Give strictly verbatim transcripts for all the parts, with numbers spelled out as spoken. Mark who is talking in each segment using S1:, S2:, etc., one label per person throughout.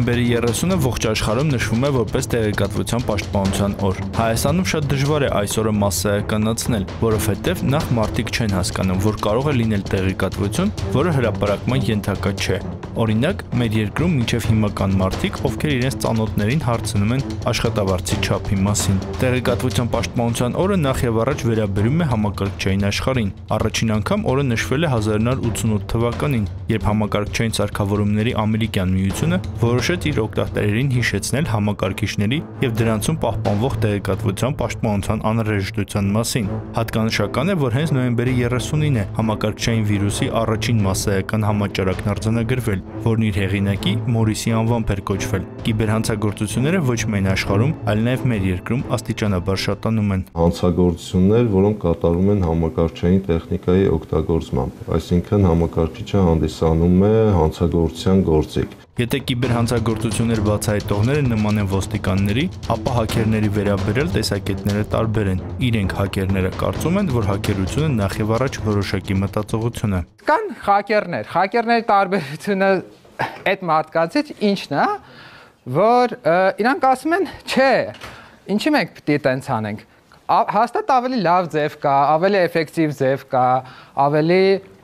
S1: Նոյեմբերի երեսունը ողջ աշխարհում նշվում է որպես տեղեկատվության պաշտպանության օր։ Հայաստանում շատ դժվար է այս օրը մասսայականացնել, որովհետև նախ մարդիկ չեն հասկանում, որ կարող է լինել տեղեկատվություն, որը հրապարակման ենթակա չէ։ Օրինակ, մեր երկրում մինչև հիմա կան մարդիկ, ովքեր իրենց ծանոթներին հարցնում են աշխատավարձի չափի մասին։ Տեղեկատվության պաշտպանության օրը նախ եւ առաջ վերաբերում է համակարգչային աշխարհին։ Առաջին անգամ օրը նշվել է հազար նոր ութսունութ թվականին, երբ համակարգչային սարքավորումների ամերիկյան միությունը որոշեց իր օգտատերերին հիշեցնել համակարգիչների եւ դրանցում պահպանվող տեղեկատվության պաշտպանության անհրաժեշտության մասին։ Հատկանշական է, որ հենց նոյեմբերի երեսունին է համակարգչային վիրուսի առաջին մասսայական համաճարակն արձանագրվել, որն իր հեղինակի Մորիսի անվամբ էր կոչվել։ Կիբերհանցագործությունները ոչ միայն աշխարհում, այլ նաև մեր երկրում աստիճանաբար շատանում են։
S2: Հանցագործություններ, որոնք կատարում են համակարգչային տեխնիկայի օգտագործմամբ, այսինքն համակարգիչը հանդիսանում է հանցագործության գործիք։
S1: Եթե կիբերհանցագործություններ բացահայտողները նման են ոստիկանների, ապա հաքերների վերաբերյալ տեսակետները տարբեր են։ Իրենք հաքերները կարծում են, որ հաքերությունը նախ եւ առաջ որոշակի մտածողություն է։
S3: Կան հաքերներ, հաքերների տարբերությունը այդ մարդկանցից ինչն է, որ իրանք ասում են, չէ, ինչի մենք պետք է տենց անենք։ Հաստատ ավելի լավ ձև կա, ավելի էֆեկտիվ ձև կա, ավելի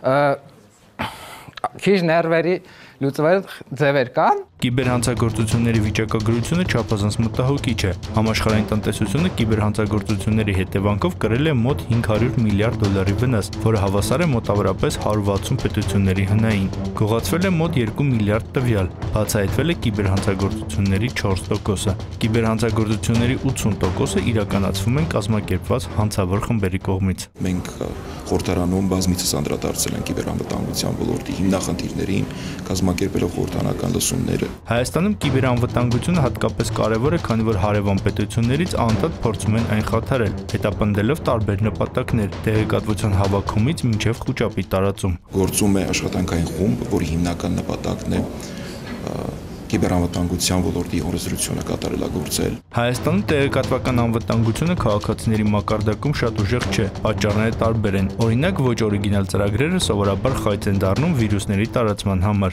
S3: քիչ ներվերի լուծվել ձևեր կան։
S1: Կիբերհանցագործությունների վիճակագրությունը չափազանց մտահոգիչ է։ Համաշխարհային տնտեսությունը կիբերհանցագործությունների հետևանքով կրել է մոտ հինգ հարյուր միլիարդ դոլարի վնաս, որը հավասար է մոտավորապես հարյուր վաթսուն պետությունների հնային։ Գողացվել է մոտ երկու միլիարդ տվյալ, բացահայտվել է կիբերհանցագործությունների չորս տոկոսը։ Կիբերհանցագործությունների ութսուն տոկոսը իրականացվում են կազմակերպված հանցավոր խմբերի կողմից։
S4: Մենք խորհրդարանում բազմիցս անդրադարձել են կիբերանվտանգության ոլորտի հիմնախնդիրներին, կազմակերպելով խորհրդարանական լսումները։
S1: Հայաստանում կիբերանվտանգությունը հատկապես կարևոր է, քանի որ հարևան պետություններից անդադ փորձում են այն խաթարել, հետապնդելով տարբեր նպատակներ՝ տեղեկատվության հավաքումից մինչև խուճապի տարածում։
S4: Գործում է աշխատանքային խումբ, որի հիմնական նպատակն է կիբերանվտանգության ոլորտի օրենսդրությունը կատարելագործել։
S1: Հայաստանում տեղեկատվական անվտանգությունը քաղաքացիների մակարդակում շատ ուժեղ չէ, պատճառները տարբեր են։ Օրինակ, ոչ օրիգինալ ծրագրերը սովորաբար խայծ են դառնում վիրուսների տարածման համար։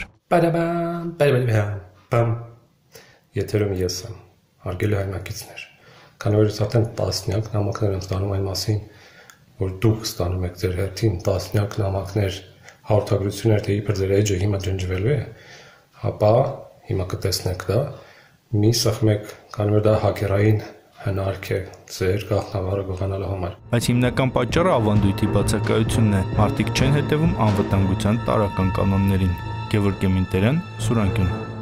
S5: Եթերում ես եմ, հարգելի հայրենակիցներ, քանի որ արդեն տասնյակ նամակներ են ստանում այն մասին, որ դուք ստանում եք ձեր հերթին տասնյակ նամակներ հաղորդագրություններ, թե իբր ձեր էջը հիմա ջնջվելու է, ապա հիմա կտեսնեք դա, մի սխմեք, քանի որ դա հաքերային հնարք է ձեր գաղտնավարը գողանալու համար։
S1: Բայց հիմնական պատճառը ավանդույթի բացակայությունն է։ Մարդիկ չեն հետևում անվտանգության տարրական կանոններին։ Գևորգ Էմինտերյան, Սուրանկյուն։